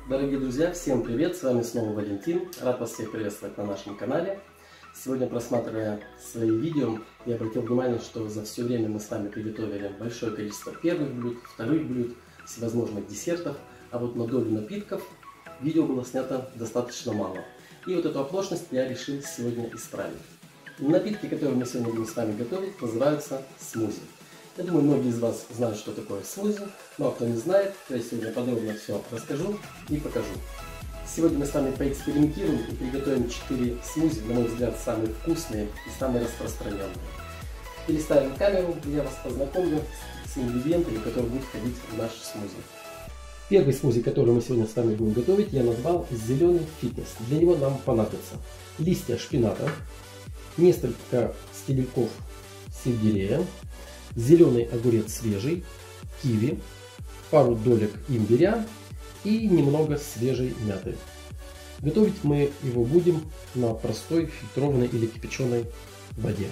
Дорогие друзья, всем привет! С вами снова Валентин. Рад вас всех приветствовать на нашем канале. Сегодня, просматривая свои видео, я обратил внимание, что за все время мы с вами приготовили большое количество первых блюд, вторых блюд, всевозможных десертов, а вот на долю напитков видео было снято достаточно мало. И вот эту оплошность я решил сегодня исправить. Напитки, которые мы сегодня будем с вами готовить, называются смузи. Я думаю, многие из вас знают, что такое смузи, но кто не знает, то я сегодня подробно все расскажу и покажу. Сегодня мы с вами поэкспериментируем и приготовим 4 смузи, на мой взгляд, самые вкусные и самые распространенные. Переставим камеру, и я вас познакомлю с ингредиентами, которые будут входить в наш смузи. Первый смузи, который мы сегодня с вами будем готовить, я назвал «Зеленый фитнес». Для него нам понадобятся листья шпината, несколько стебельков сельдерея, зеленый огурец свежий, киви, пару долек имбиря и немного свежей мяты. Готовить мы его будем на простой фильтрованной или кипяченой воде.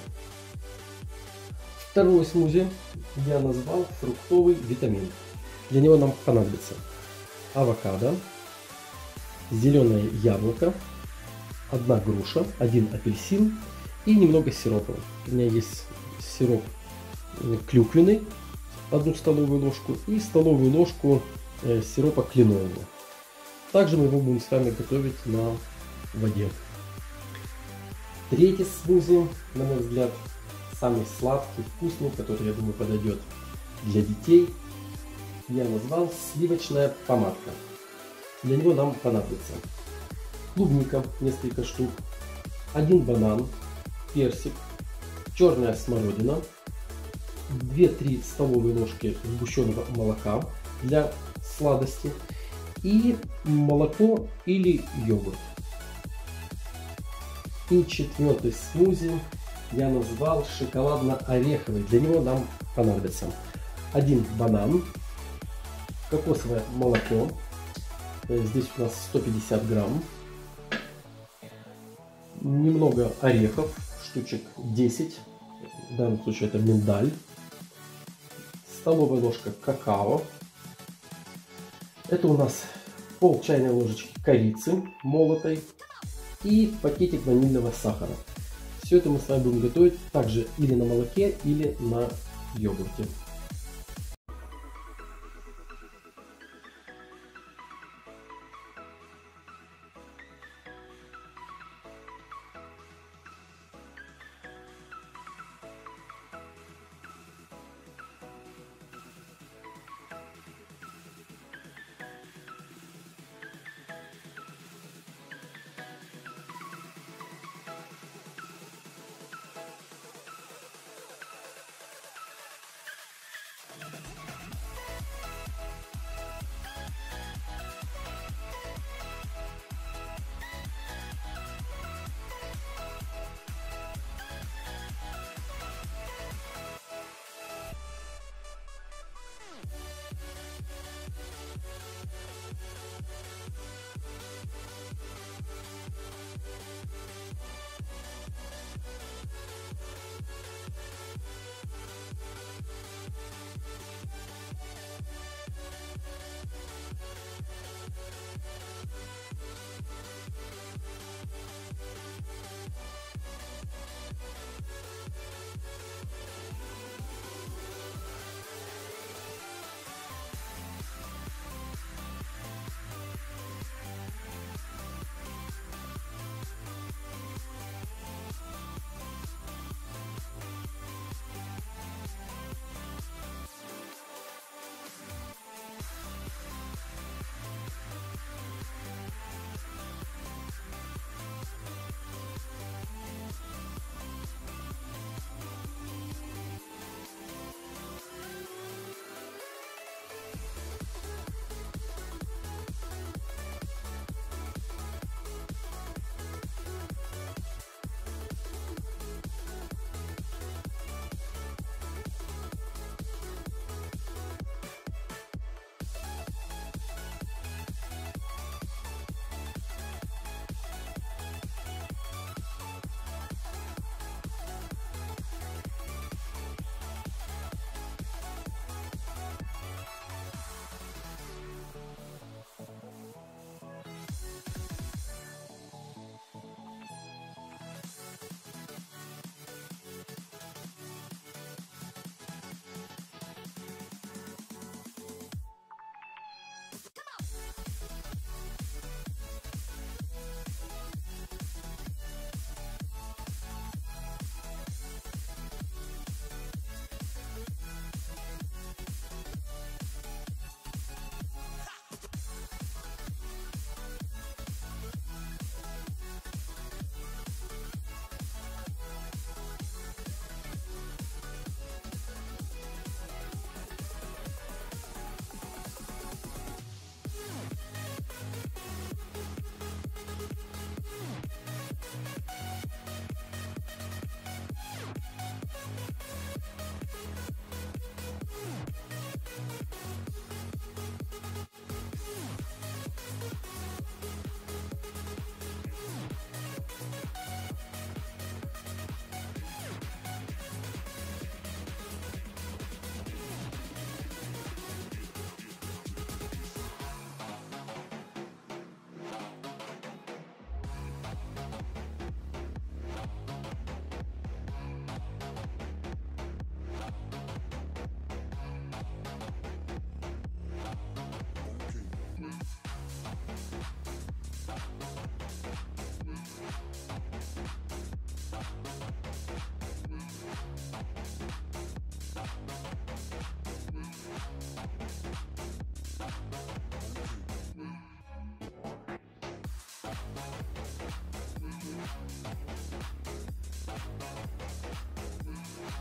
Второй смузи я назвал фруктовый витамин. Для него нам понадобится авокадо, зеленое яблоко, 1 груша, 1 апельсин и немного сиропа. У меня есть сироп клюквенный, 1 столовую ложку и столовую ложку сиропа кленового. Также мы его будем с вами готовить на воде. Третий смузи, на мой взгляд, самый сладкий, вкусный, который, я думаю, подойдет для детей, я назвал сливочная помадка. Для него нам понадобится клубника, несколько штук, 1 банан, персик, черная смородина, 2-3 столовые ложки сгущенного молока для сладости и молоко или йогурт. И четвертый смузи я назвал шоколадно-ореховый. Для него нам понадобится 1 банан, кокосовое молоко, здесь у нас 150 грамм, немного орехов, штучек 10, в данном случае это миндаль, столовая ложка какао, это у нас пол чайной ложечки корицы молотой и пакетик ванильного сахара. Все это мы с вами будем готовить также или на молоке, или на йогурте.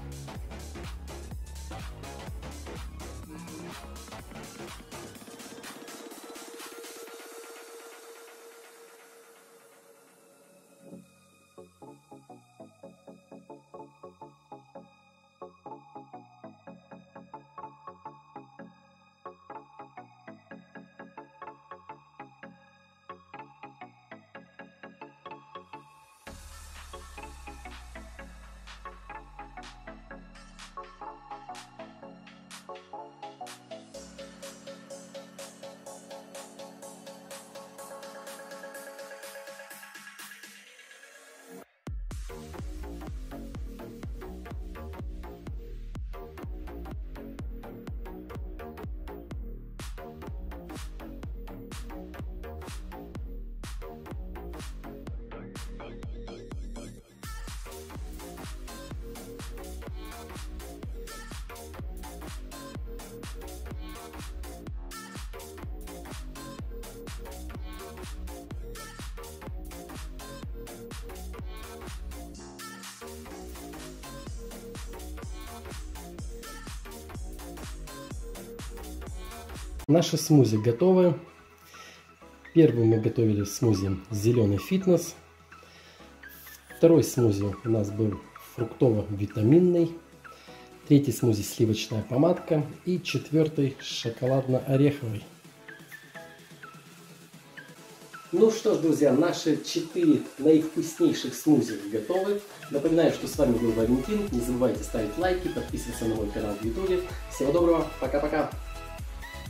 Наши смузи готовы. Первый мы готовили смузи зеленый фитнес. Второй смузи у нас был фруктово-витаминный. Третий смузи сливочная помадка. И четвертый шоколадно-ореховый. Ну что ж, друзья, наши 4 наивкуснейших смузи готовы. Напоминаю, что с вами был Валентин. Не забывайте ставить лайки, подписываться на мой канал в YouTube. Всего доброго, пока-пока!